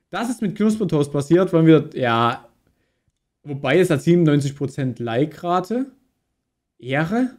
Das ist mit Knuspertoast passiert, wollen wir, ja, wobei es hat 97% Like-Rate. Ehre.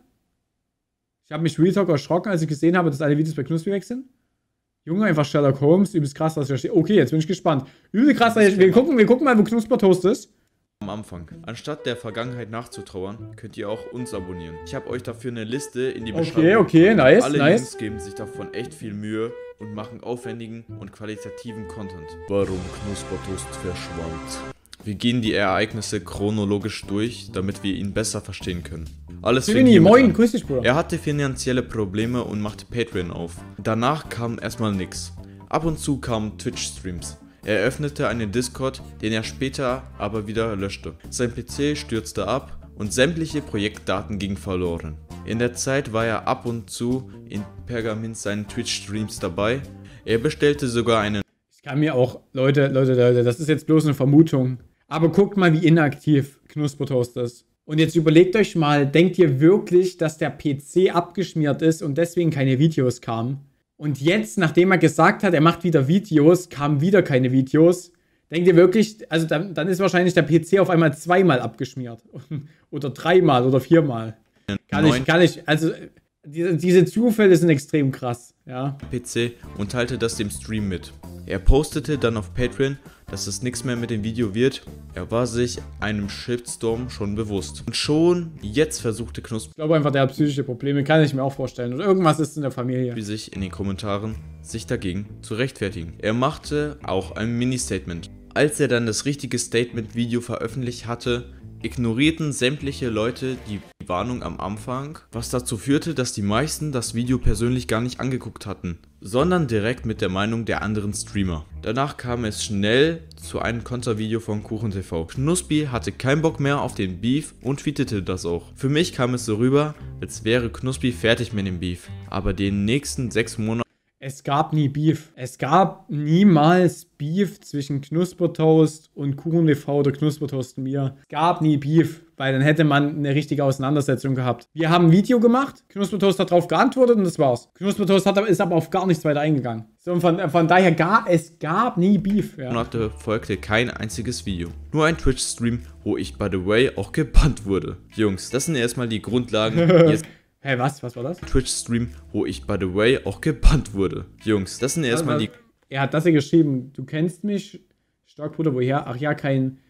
Ich habe mich Real Talk erschrocken, als ich gesehen habe, dass alle Videos bei Knuspri weg sind. Junge, einfach Sherlock Holmes, übelst krass, was da steht. Okay, jetzt bin ich gespannt. Übelst krass, wir gucken mal, wo Knuspertoast ist. Am Anfang. Anstatt der Vergangenheit nachzutrauern, könnt ihr auch uns abonnieren. Ich habe euch dafür eine Liste in die Beschreibung. Okay, nice, Alle Jungs geben sich davon echt viel Mühe und machen aufwendigen und qualitativen Content. Warum Knuspertoast verschwand? Wir gehen die Ereignisse chronologisch durch, damit wir ihn besser verstehen können. Alles fing hiermit moin, an. grüß dich, Bruder. Er hatte finanzielle Probleme und machte Patreon auf. Danach kam erstmal nix. Ab und zu kamen Twitch-Streams. Er öffnete einen Discord, den er später aber wieder löschte. Sein PC stürzte ab und sämtliche Projektdaten gingen verloren. In der Zeit war er ab und zu in Pergament seinen Twitch-Streams dabei. Er bestellte sogar einen... Ich kann mir auch, Leute, das ist jetzt bloß eine Vermutung. Aber guckt mal, wie inaktiv Knuspertoast ist. Und jetzt überlegt euch mal, denkt ihr wirklich, dass der PC abgeschmiert ist und deswegen keine Videos kamen? Und jetzt, nachdem er gesagt hat, er macht wieder Videos, kamen wieder keine Videos. Denkt ihr wirklich, also dann ist wahrscheinlich der PC auf einmal zweimal abgeschmiert. Oder dreimal oder viermal. Kann ich, also diese Zufälle sind extrem krass, ja. PC und teilte das dem Stream mit. Er postete dann auf Patreon, dass es nichts mehr mit dem Video wird. Er war sich einem Shitstorm schon bewusst. Und schon jetzt versuchte Knuspri, ich glaube einfach, der hat psychische Probleme, kann ich mir auch vorstellen. Oder irgendwas ist in der Familie. Sich in den Kommentaren sich dagegen zu rechtfertigen. Er machte auch ein Mini-Statement. Als er dann das richtige Statement-Video veröffentlicht hatte, ignorierten sämtliche Leute die Warnung am Anfang, was dazu führte, dass die meisten das Video persönlich gar nicht angeguckt hatten, sondern direkt mit der Meinung der anderen Streamer. Danach kam es schnell zu einem Kontervideo von KuchenTV. Knuspri hatte keinen Bock mehr auf den Beef und tweetete das auch. Für mich kam es so rüber, als wäre Knuspri fertig mit dem Beef, aber den nächsten 6 Monaten... Es gab nie Beef. Es gab niemals Beef zwischen Knuspertoast und KuchenTV oder Knuspertoast und mir. Es gab nie Beef, weil dann hätte man eine richtige Auseinandersetzung gehabt. Wir haben ein Video gemacht, Knuspertoast hat darauf geantwortet und das war's. Knuspertoast ist aber auf gar nichts weiter eingegangen. So, und von daher es gab nie Beef. Ja. Monate folgte kein einziges Video. Nur ein Twitch-Stream, wo ich by the way auch gebannt wurde. Jungs, das sind erstmal die Grundlagen. Jetzt Hä, was war das? Twitch-Stream, wo ich by the way auch gebannt wurde. Jungs, das sind erstmal die... Er hat das hier geschrieben. Du kennst mich, stark Bruder, woher? Ach ja,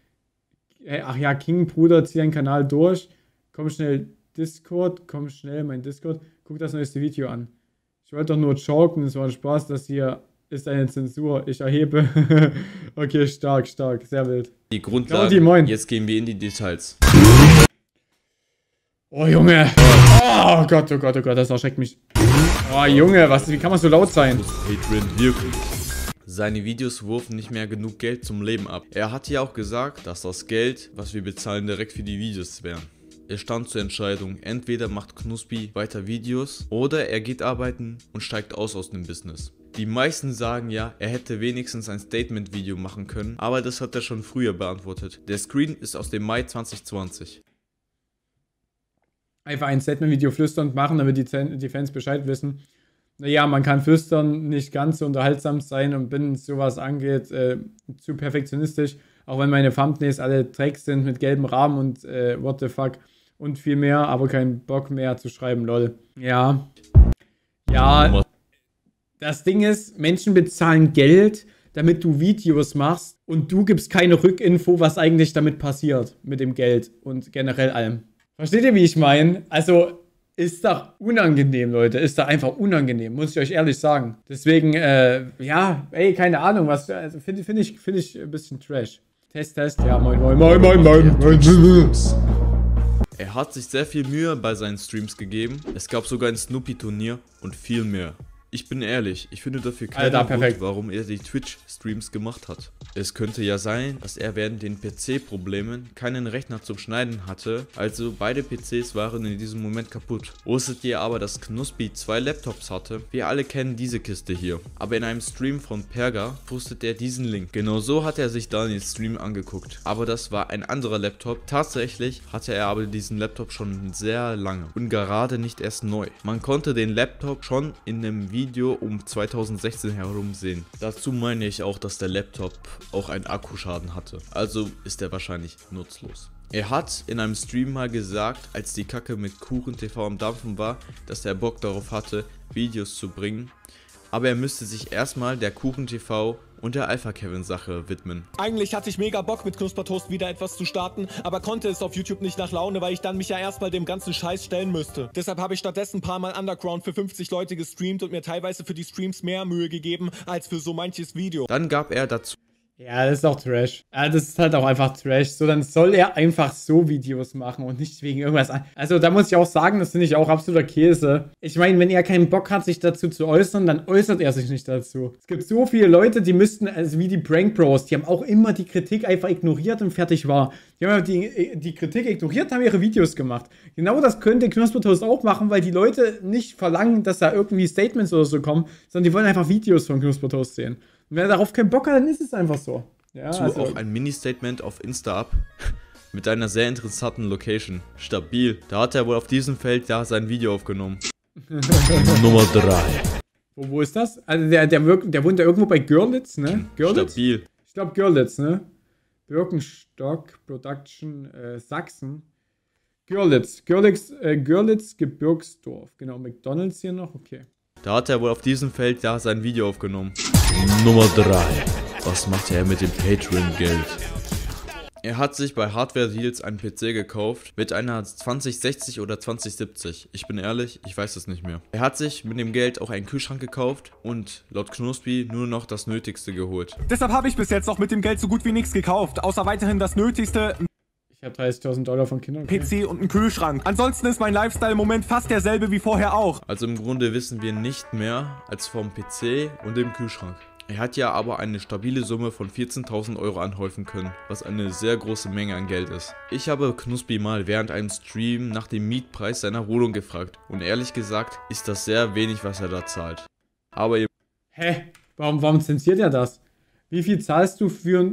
King, Bruder, zieh deinen Kanal durch. Komm schnell mein Discord. Guck das neueste Video an. Ich wollte doch nur joken, es war ein Spaß, das hier ist eine Zensur. Ich erhebe. Okay, stark, sehr wild. Die Grundlagen. Jetzt gehen wir in die Details. Oh, Junge. Oh Gott, das erschreckt mich. Oh, Junge, wie kann man so laut sein? Patreon wirklich. Seine Videos wurfen nicht mehr genug Geld zum Leben ab. Er hatte ja auch gesagt, dass das Geld, was wir bezahlen, direkt für die Videos wäre. Es stand zur Entscheidung, entweder macht Knuspri weiter Videos oder er geht arbeiten und steigt aus dem Business. Die meisten sagen ja, er hätte wenigstens ein Statement-Video machen können, aber das hat er schon früher beantwortet. Der Screen ist aus dem Mai 2020. Einfach ein Statement-Video flüsternd machen, damit die Fans Bescheid wissen. Naja, man kann flüstern nicht ganz so unterhaltsam sein und bin, sowas angeht, zu perfektionistisch. Auch wenn meine Thumbnails alle Tracks sind mit gelbem Rahmen und what the fuck und viel mehr, aber keinen Bock mehr zu schreiben, lol. Ja. Das Ding ist, Menschen bezahlen Geld, damit du Videos machst und du gibst keine Rückinfo, was eigentlich damit passiert, mit dem Geld und generell allem. Versteht ihr, wie ich meine? Also, ist doch unangenehm, Leute. Ist doch einfach unangenehm, muss ich euch ehrlich sagen. Deswegen, ja, ey, keine Ahnung, was, also finde ich ein bisschen Trash. Test, ja, moin. Er hat sich sehr viel Mühe bei seinen Streams gegeben. Es gab sogar ein Snoopy-Turnier und viel mehr. Ich bin ehrlich, ich finde dafür keinen Grund, warum er die Twitch-Streams gemacht hat. Es könnte ja sein, dass er während den PC-Problemen keinen Rechner zum Schneiden hatte, also beide PCs waren in diesem Moment kaputt. Wusstet ihr aber, dass Knuspri 2 Laptops hatte? Wir alle kennen diese Kiste hier. Aber in einem Stream von Perga postet er diesen Link. Genau so hat er sich Daniels Stream angeguckt. Aber das war ein anderer Laptop. Tatsächlich hatte er aber diesen Laptop schon sehr lange und gerade nicht erst neu. Man konnte den Laptop schon in einem Video Video um 2016 herum sehen. Dazu meine ich auch, dass der Laptop auch einen Akkuschaden hatte. Also ist er wahrscheinlich nutzlos. Er hat in einem Stream mal gesagt, als die Kacke mit KuchenTV am Dampfen war, dass er Bock darauf hatte, Videos zu bringen. Aber er müsste sich erstmal der KuchenTV und der Alpha-Kevin-Sache widmen. Eigentlich hatte ich mega Bock mit Knuspertoast wieder etwas zu starten, aber konnte es auf YouTube nicht nach Laune, weil ich dann mich ja erstmal dem ganzen Scheiß stellen müsste. Deshalb habe ich stattdessen ein paar Mal Underground für 50 Leute gestreamt und mir teilweise für die Streams mehr Mühe gegeben, als für so manches Video. Dann gab er dazu... Ja, das ist auch Trash. Ja, das ist halt auch einfach Trash. So, dann soll er einfach so Videos machen und nicht wegen irgendwas. Also, da muss ich auch sagen, das finde ich auch absoluter Käse. Ich meine, wenn er keinen Bock hat, sich dazu zu äußern, dann äußert er sich nicht dazu. Es gibt so viele Leute, die müssten, also wie die Prank Bros, die haben auch immer die Kritik einfach ignoriert und fertig war. Die haben die Kritik ignoriert, haben ihre Videos gemacht. Genau das könnte Knuspertoast auch machen, weil die Leute nicht verlangen, dass da irgendwie Statements oder so kommen, sondern die wollen einfach Videos von Knuspertoast sehen. Und wenn er darauf keinen Bock hat, dann ist es einfach so. Ja, also auch ein Mini-Statement auf Insta ab. Mit einer sehr interessanten Location. Stabil. Da hat er wohl auf diesem Feld ja sein Video aufgenommen. Nummer 3. Wo ist das? Also der wohnt ja irgendwo bei Görlitz, ne? Görlitz? Stabil. Ich glaube Görlitz, ne? Birkenstock Production Sachsen. Görlitz, Gebirgsdorf. Genau, McDonald's hier noch, okay. Da hat er wohl auf diesem Feld ja sein Video aufgenommen. Nummer 3. Was macht er mit dem Patreon-Geld? Er hat sich bei Hardware Deals einen PC gekauft mit einer 2060 oder 2070. Ich bin ehrlich, ich weiß es nicht mehr. Er hat sich mit dem Geld auch einen Kühlschrank gekauft und laut Knuspy nur noch das Nötigste geholt. Deshalb habe ich bis jetzt noch mit dem Geld so gut wie nichts gekauft, außer weiterhin das Nötigste. Ich habe 30.000 $30.000 von Kindern. Okay. PC und einen Kühlschrank. Ansonsten ist mein Lifestyle im Moment fast derselbe wie vorher auch. Also im Grunde wissen wir nicht mehr als vom PC und dem Kühlschrank. Er hat ja aber eine stabile Summe von 14.000 € anhäufen können, was eine sehr große Menge an Geld ist. Ich habe Knuspy mal während einem Stream nach dem Mietpreis seiner Wohnung gefragt und ehrlich gesagt ist das sehr wenig, was er da zahlt. Aber ihr... Hä? Warum zensiert er das? Wie viel zahlst du für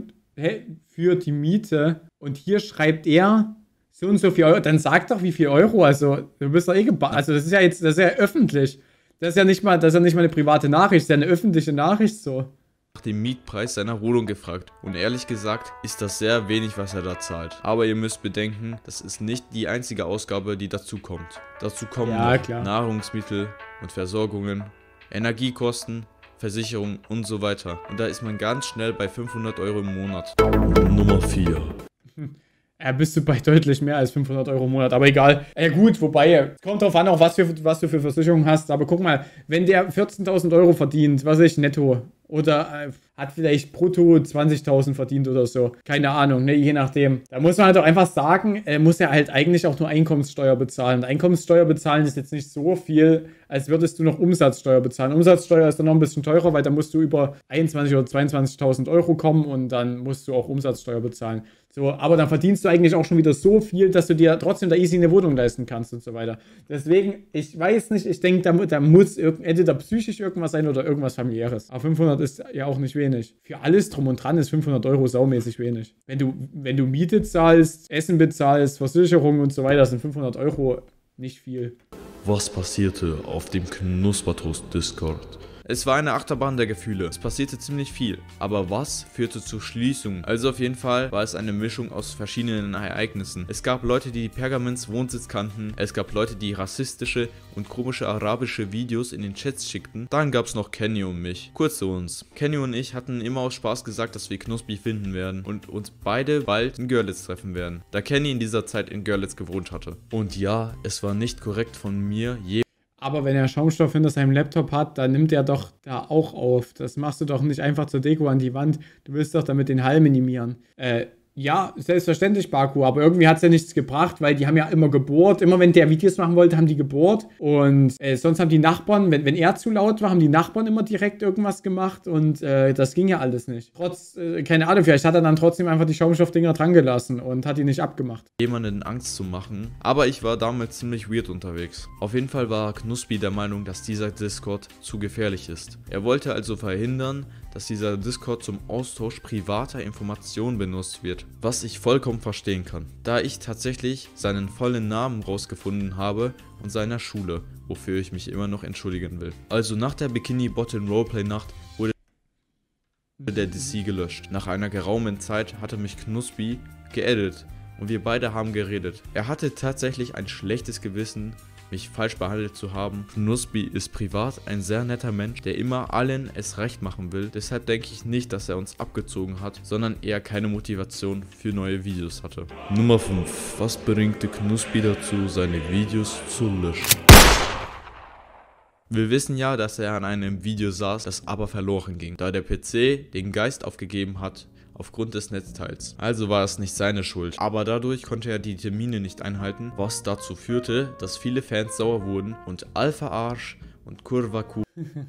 die Miete? Und hier schreibt er so und so viel Euro. Dann sag doch wie viel Euro. Also du bist doch also das ist ja öffentlich. Das ist ja nicht mal eine private Nachricht, das ist ja eine öffentliche Nachricht so. Nach dem Mietpreis seiner Wohnung gefragt und ehrlich gesagt ist das sehr wenig, was er da zahlt. Aber ihr müsst bedenken, das ist nicht die einzige Ausgabe, die dazu kommt. Dazu kommen noch Nahrungsmittel und Versorgungen, Energiekosten, Versicherung und so weiter. Und da ist man ganz schnell bei 500 € im Monat. Nummer 4. Ja, bist du bei deutlich mehr als 500 € im Monat, aber egal. Ja gut, wobei, es kommt drauf an, auch was du für Versicherungen hast, aber guck mal, wenn der 14.000 € verdient, was weiß ich, netto, oder hat vielleicht brutto 20.000 verdient oder so, keine Ahnung, ne, je nachdem. Da muss man halt auch einfach sagen, muss er halt eigentlich auch nur Einkommenssteuer bezahlen. Und Einkommenssteuer bezahlen ist jetzt nicht so viel, als würdest du noch Umsatzsteuer bezahlen. Umsatzsteuer ist dann noch ein bisschen teurer, weil da musst du über 21.000 oder 22.000 € kommen und dann musst du auch Umsatzsteuer bezahlen. So, aber dann verdienst du eigentlich auch schon wieder so viel, dass du dir trotzdem da easy eine Wohnung leisten kannst und so weiter. Deswegen, ich weiß nicht, ich denke, da muss entweder psychisch irgendwas sein oder irgendwas familiäres. Aber 500 ist ja auch nicht wenig. Für alles drum und dran ist 500 € saumäßig wenig. Wenn du Miete zahlst, Essen bezahlst, Versicherung und so weiter, sind 500 € nicht viel. Was passierte auf dem Knuspertoast Discord? Es war eine Achterbahn der Gefühle. Es passierte ziemlich viel. Aber was führte zur Schließung? Also auf jeden Fall war es eine Mischung aus verschiedenen Ereignissen. Es gab Leute, die Pergaments Wohnsitz kannten. Es gab Leute, die rassistische und komische arabische Videos in den Chats schickten. Dann gab es noch Kenny und mich. Kurz zu uns. Kenny und ich hatten immer aus Spaß gesagt, dass wir Knuspy finden werden und uns beide bald in Görlitz treffen werden, da Kenny in dieser Zeit in Görlitz gewohnt hatte. Und ja, es war nicht korrekt von mir, aber wenn er Schaumstoff hinter seinem Laptop hat, dann nimmt er doch da auch auf. Das machst du doch nicht einfach zur Deko an die Wand. Du willst doch damit den Hall minimieren. Ja, selbstverständlich, Baku, aber irgendwie hat es ja nichts gebracht, weil die haben ja immer gebohrt. Immer wenn der Videos machen wollte, haben die gebohrt. Und sonst haben die Nachbarn, wenn er zu laut war, haben die Nachbarn immer direkt irgendwas gemacht. Und das ging ja alles nicht. Keine Ahnung, vielleicht hat er dann trotzdem einfach die Schaumstoffdinger dran gelassen und hat die nicht abgemacht. Jemanden Angst zu machen, aber ich war damals ziemlich weird unterwegs. Auf jeden Fall war Knuspy der Meinung, dass dieser Discord zu gefährlich ist. Er wollte also verhindern, dass dieser Discord zum Austausch privater Informationen benutzt wird. was ich vollkommen verstehen kann, da ich tatsächlich seinen vollen Namen rausgefunden habe und seiner Schule, wofür ich mich immer noch entschuldigen will. Also nach der Bikini Bottom Roleplay Nacht wurde der DC gelöscht. Nach einer geraumen Zeit hatte mich Knuspy geaddet und wir beide haben geredet. Er hatte tatsächlich ein schlechtes Gewissen, mich falsch behandelt zu haben. Knuspy ist privat ein sehr netter Mensch, der immer allen es recht machen will. Deshalb denke ich nicht, dass er uns abgezogen hat, sondern eher keine Motivation für neue Videos hatte. Nummer 5. Was bringte Knuspy dazu, seine Videos zu löschen? Wir wissen ja, dass er an einem Video saß, das aber verloren ging, da der PC den Geist aufgegeben hat, aufgrund des Netzteils. Also war es nicht seine Schuld. Aber dadurch konnte er die Termine nicht einhalten, was dazu führte, dass viele Fans sauer wurden und Alpha Arsch und Kurva Kuchen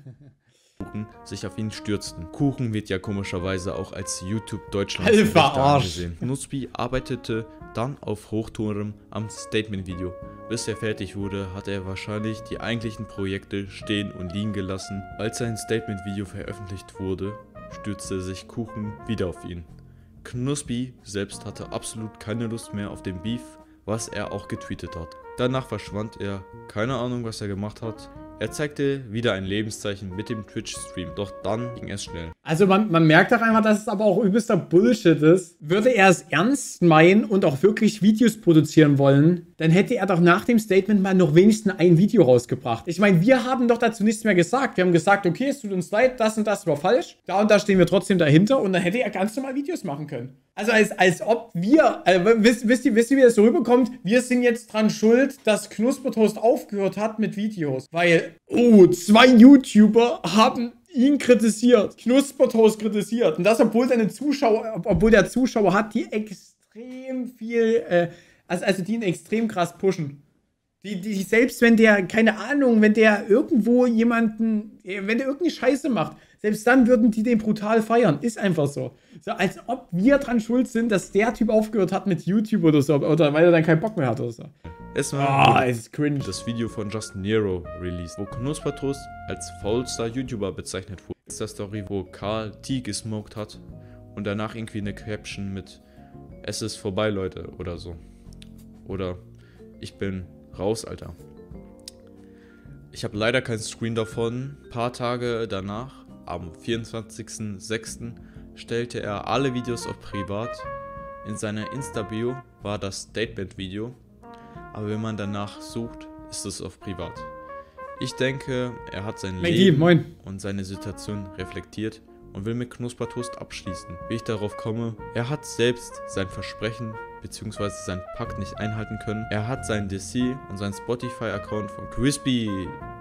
sich auf ihn stürzten. Kuchen wird ja komischerweise auch als YouTube Deutschland angesehen. Knuspy arbeitete dann auf Hochtouren am Statement-Video. Bis er fertig wurde, hatte er wahrscheinlich die eigentlichen Projekte stehen und liegen gelassen. Als sein Statement-Video veröffentlicht wurde, stürzte sich Kuchen wieder auf ihn. Knuspy selbst hatte absolut keine Lust mehr auf den Beef, was er auch getweetet hat. Danach verschwand er, keine Ahnung was er gemacht hat. Er zeigte wieder ein Lebenszeichen mit dem Twitch-Stream, doch dann ging es schnell. Also man merkt doch einfach, dass es aber auch übelster Bullshit ist. Würde er es ernst meinen und auch wirklich Videos produzieren wollen, dann hätte er doch nach dem Statement mal noch wenigstens ein Video rausgebracht. Ich meine, wir haben doch dazu nichts mehr gesagt. Wir haben gesagt, okay, es tut uns leid, das und das war falsch. Da und da stehen wir trotzdem dahinter und dann hätte er ganz normal Videos machen können. Also als ob wir, wisst ihr, wie das so rüberkommt? Wir sind jetzt dran schuld, dass Knuspertoast aufgehört hat mit Videos. Weil, 2 YouTuber haben ihn kritisiert. Knuspertoast kritisiert. Und das, obwohl der Zuschauer hat, die extrem viel, also die ihn extrem krass pushen. Die selbst wenn der, keine Ahnung, wenn der irgendwo wenn der irgendeine Scheiße macht, selbst dann würden die den brutal feiern. Ist einfach so. So, als ob wir dran schuld sind, dass der Typ aufgehört hat mit YouTube oder so, oder weil er dann keinen Bock mehr hat oder so. Erstmal ist cringe. Das Video von Justin Nero released, wo Knuspertoast als faulster YouTuber bezeichnet wurde. Das ist die Story, wo Karl T gesmoked hat und danach irgendwie eine Caption mit "Es ist vorbei, Leute" oder so. Oder "Ich bin raus, Alter". Ich habe leider keinen Screen davon. Ein paar Tage danach, am 24.06., stellte er alle Videos auf privat. In seiner Insta-Bio war das Statement-Video, aber wenn man danach sucht, ist es auf privat. Ich denke, er hat sein Leben und seine Situation reflektiert und will mit Knuspertoast abschließen. Wie ich darauf komme, er hat selbst sein Versprechen bzw. seinen Pakt nicht einhalten können. Er hat seinen DC und seinen Spotify-Account von Crispy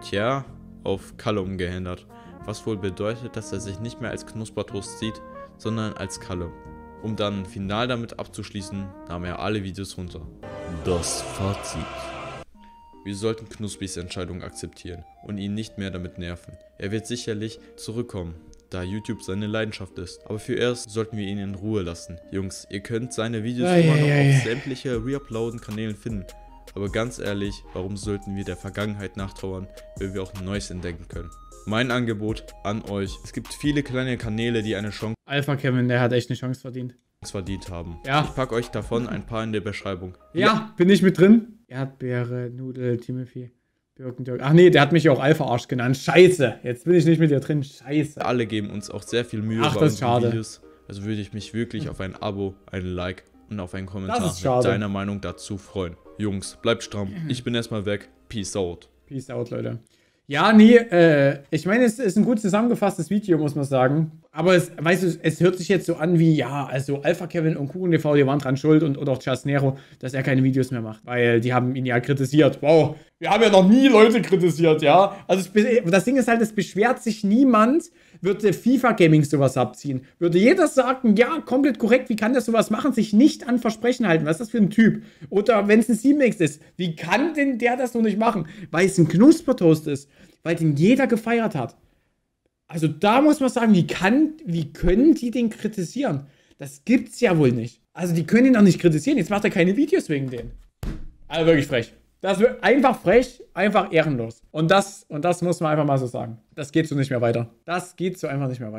auf Kalle umgeändert, was wohl bedeutet, dass er sich nicht mehr als Knuspertoast sieht, sondern als Kalle. Um dann final damit abzuschließen, nahm er alle Videos runter. Das Fazit: Wir sollten Knuspys Entscheidung akzeptieren und ihn nicht mehr damit nerven. Er wird sicherlich zurückkommen, da YouTube seine Leidenschaft ist. Aber für erst sollten wir ihn in Ruhe lassen. Jungs, ihr könnt seine Videos immer noch auf sämtliche Reuploaden-Kanälen finden. Aber ganz ehrlich, warum sollten wir der Vergangenheit nachtrauern, wenn wir auch Neues entdecken können? Mein Angebot an euch: Es gibt viele kleine Kanäle, die eine Chance Alpha Kevin, der hat echt eine Chance verdient. Haben. Ja. Ich packe euch davon ein paar in der Beschreibung. Ja, bin ich mit drin? Erdbeere, Nudel, Timothy, Birkendirk. Ach nee, der hat mich ja auch Alpha Arsch genannt. Scheiße, jetzt bin ich nicht mit dir drin. Scheiße. Alle geben uns auch sehr viel Mühe bei unseren Videos. Also würde ich mich wirklich auf ein Abo, ein Like und auf einen Kommentar mit deiner Meinung dazu freuen. Jungs, bleibt stramm. Ich bin erstmal weg. Peace out. Peace out, Leute. Ja, nee, ich meine, es ist ein gut zusammengefasstes Video, muss man sagen. Aber es hört sich jetzt so an wie, ja, also Alpha Kevin und KuchenTV, die waren dran schuld und auch Just Nero, dass er keine Videos mehr macht. Weil die haben ihn ja kritisiert. Wow, wir haben ja noch nie Leute kritisiert, ja. Also das Ding ist halt, es beschwert sich niemand, würde FIFA Gaming sowas abziehen. Würde jeder sagen, ja, komplett korrekt, wie kann der sowas machen, sich nicht an Versprechen halten. Was ist das für ein Typ? Oder wenn es ein C-Mix ist, wie kann denn der das noch nicht machen? Weil es ein Knuspertoast ist. Weil den jeder gefeiert hat. Also da muss man sagen, wie können die den kritisieren? Das gibt's ja wohl nicht. Also die können ihn auch nicht kritisieren. Jetzt macht er keine Videos wegen denen. Also wirklich frech. Das wird einfach frech, einfach ehrenlos. Und das muss man einfach mal so sagen. Das geht so nicht mehr weiter. Das geht so einfach nicht mehr weiter.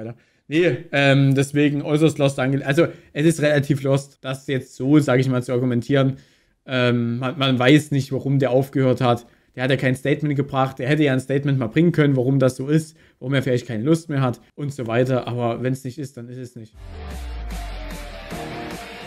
Nee, deswegen äußerst lost angelegt. Also, es ist relativ lost, das jetzt so, sage ich mal, zu argumentieren. Man weiß nicht, warum der aufgehört hat. Der hat ja kein Statement gebracht. Der hätte ja ein Statement mal bringen können, warum das so ist, warum er vielleicht keine Lust mehr hat und so weiter. Aber wenn es nicht ist, dann ist es nicht.